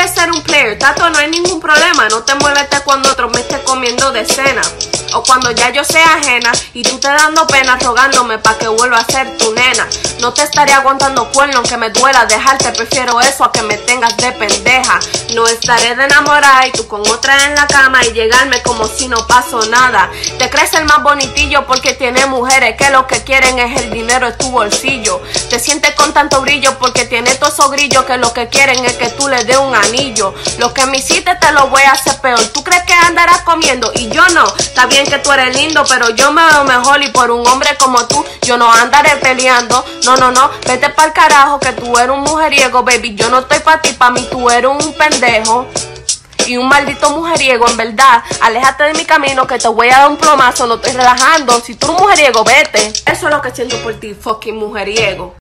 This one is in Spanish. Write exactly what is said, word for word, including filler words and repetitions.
quieres ser un player, tato, no hay ningún problema. No te molestes cuando otro me esté comiendo de cena, o cuando ya yo sea ajena y tú te dando pena rogándome pa' que vuelva a ser tu nena. No te estaré aguantando cuerno aunque me duela dejarte, prefiero eso a que me tengas de pendeja. No estaré de enamorada y tú con otra en la cama y llegarme como si no pasó nada. Te crees el más bonitillo porque tiene mujeres que lo que quieren es el dinero en tu bolsillo. Te sientes con tanto brillo porque tiene todos esos grillos que lo que quieren es que tú les des un anillo. Lo que me hiciste te lo voy a hacer peor. ¿Tú crees que andarás comiendo? Y yo no. Está bien que tú eres lindo, pero yo me veo mejor y por un hombre como tú yo no andaré peleando. No, no, no, vete pa'l carajo que tú eres un mujeriego, baby. Yo no estoy pa' ti, pa' mí tú eres un pendejo y un maldito mujeriego, en verdad. Aléjate de mi camino que te voy a dar un plomazo, no estoy relajando. Si tú eres un mujeriego, vete. Eso es lo que siento por ti, fucking mujeriego.